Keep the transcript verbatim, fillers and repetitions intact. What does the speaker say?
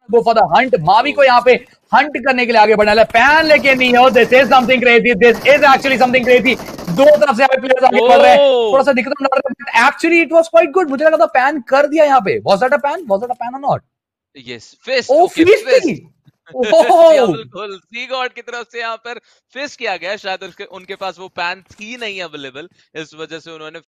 Go for the hunt. Mavi को यहाँ पे हंट करने के लिए आगे बढ़ना है। पैन लेके नहीं हो, this is something crazy, this is actually something crazy. दो तरफ से प्लेयर्स आगे बढ़ रहे हैं, थोड़ा सा दिक्कत नजर आ रहा है, actually it was quite good. मुझे लगा था पैन कर दिया यहाँ पे। Was that a pan? Was that a pan और not? Yes, fist. Oh okay, fist थी। फिस्ट। ओह बिल्कुल, सी गॉड की तरफ से यहाँ पर फिस्ट किया गया। शायद उसके उनके पास वो पैन थी नहीं अवेलेबल, इस वजह से उन्होंने